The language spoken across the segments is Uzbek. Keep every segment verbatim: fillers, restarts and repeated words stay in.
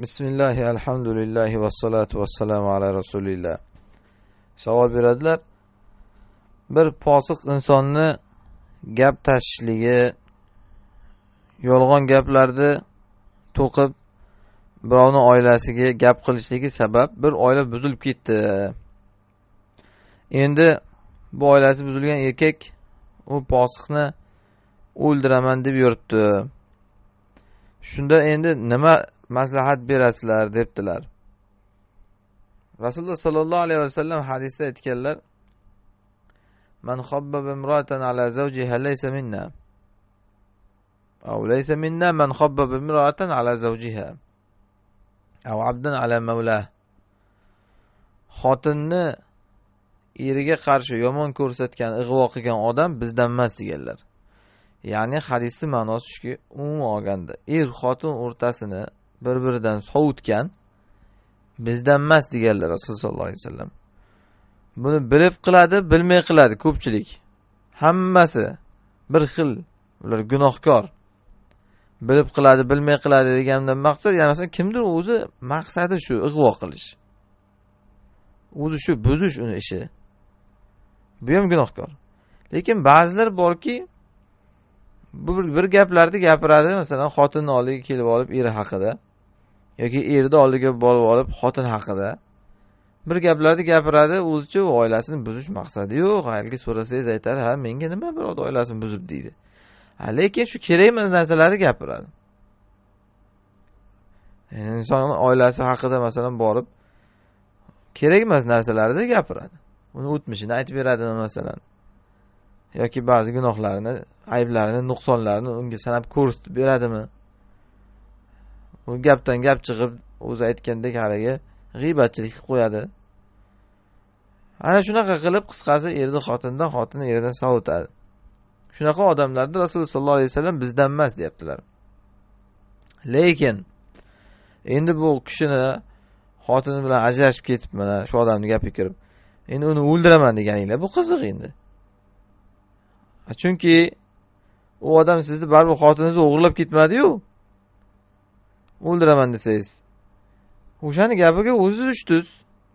Bismillahi, elhamdülillahi ve salatu ve selamu ala Rasulillah. Savol beradilar. Bir posiq insonni gap tashishligi, yolg'on gaplarni to'qib birovni oilasiga gap qilishligi sabab bir oila buzilib ketdi. Endi bu oilasi buzilgan erkak u posiqni o'ldiraman deb yuribdi. Shunda endi nima maslahat berasizlar debdilar. Rasululloh sallallohu alayhi vasallam hadisda aytganlar: "Man khabbaba imra'atan ala zawjiha laysa minna." Aw laysa minna man khabbaba imra'atan ala zawjiha. Aw 'abdan ala mawlah. Xotinni eriga qarshi yomon ko'rsatgan, ig'vo qilgan odam bizdan emas deganlar. Ya'ni hadisning ma'nosi shuki, umuman olganda er xotin o'rtasini bir-biridan sovutgan bizdan emas deganlar Rasululloh sollallohu alayhi vasallam. Buni bilib qiladi, bilmay qiladi ko'pchilik. Hammasi bir xil, ular gunohkor. Bilib qiladi, bilmay qiladi degandan maqsad, ya'ni masalan kimdir o'zi maqsadi shu ig'vo qilish. O'zi shu buzish uni ishi. Bu ham gunohkor. Lekin ba'zilar borki, bu bir, bir gaplarni gapiradi, masalan xotinni oldiga kelib olib eri haqida yoki erni oldiga borib olib xotin haqida bir gaplarni gapiradi, o'zicha oilasini buzish maqsadi yo'q. Haligi so'rasangiz aytadi, "Ha, menga nima birov oilasini buzib" deydi. Ha, lekin shu kerak emas narsalarni gapiradi. Yani inson oilasi haqida masalan borib kerak emas narsalarni gapiradi. Uni o'tmishini aytib beradi masalan. Yoki ba'zi gunohlarini, ayblarini, nuqsonlarini unga sanab ko'rsatib beradimi? U gapdan gap chiqib, o'zi aytgandek haligi g'iybatchilik qilib qo'yadi. Ana shunaqa qilib qisqasi erni xotindan, xotinni eridan sovutadi. Shunaqa odamlarni Rasululloh sollallohu alayhi vasallam bizdan emas deyaptilar. Lekin endi bu kishini xotini bilan ajrashib ketib, mana shu odamning gapiga kirib, endi uni o'ldiraman deganinglar, bu qiziq endi. Chunki u odam sizni baribir xotiningizni o'g'irlab ketmadi-yu. O'ldiraman desangiz, o'shani gapiga o'zi tushdingiz.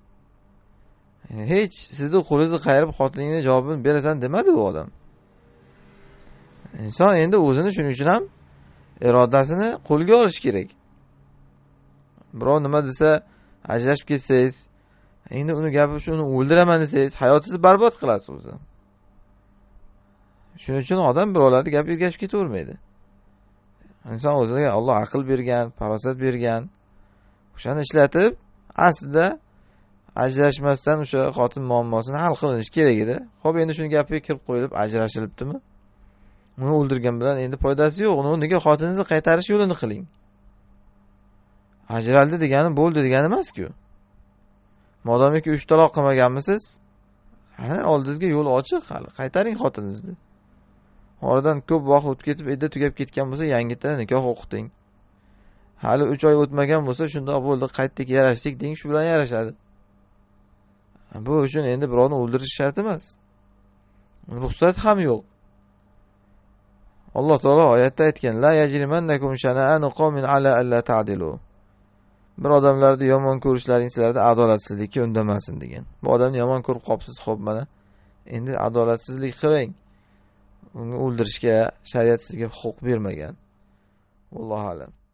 Hech sizni qo'lingizni qayirib xotiningizga javobini berasan demadi u odam. Inson endi o'zini shuning uchun ham irodasini qo'lga olish kerak. Birov nima desa, ajrashib ketsangiz, endi uni gapi shuni o'ldiraman desangiz, hayotingizni barbod qilasiz o'zi. Shuning uchun odam birovlarning gapiga ergashib ketavermaydi. Inson o'ziga Alloh aql bergan, farosat bergan, o'shani ishlatib, aslida ajrashmasdan o'sha xotin muammosini hal qilinish kerak edi. Xo'p, endi shuni gapiga kirib qo'yilib ajrashilibdimi? Uni o'ldirgan bilan endi foydasi yo'q. Uni nega xotiningizni qaytarish yo'lini qiling. Ajraldi degani bo'ldi degani emas-ku. Modomiki uch taloq qilmaganmisiz? Ha, oldingizga yo'l ochiq, hali qaytaring xotiningizni. Oradan ko'p vaqt o'tib ketib, idda tugab ketgan bo'lsa, yangidan nikoh o'qiting. Hali uch oy o'tmagan bo'lsa, shunda bo'ldi, qaytdik, yarashdik deng, shu bilan yarashadi. Bu uchun endi birovni o'ldirish shart emas. Ruxsat ham yo'q. Alloh taolo oyatda aytgan: "La yajrimannakum shana'anu qawmin ala alla ta'dilu." Bir odamlarni yomon ko'rishlaring sizlarda adolatsizlikka undamasin degan. Bu odamni yomon ko'rib qopsiz, xo'p mana. Endi adolatsizlik qilmang. Uni o'ldirishga shariat sizga huquq bermagan. Allohu a'lam.